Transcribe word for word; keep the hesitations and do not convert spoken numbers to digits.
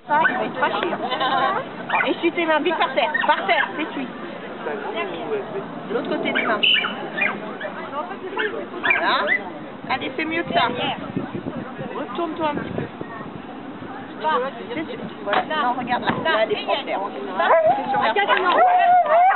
ça, il va être fâché. Bon, essuie tes mains, vite par terre. Par terre, essuie. De l'autre côté des mains. Voilà. Allez, c'est mieux que ça. Retourne-toi un petit peu. Voilà. Non, regarde là. Là, elle est trop claire. C'est sur la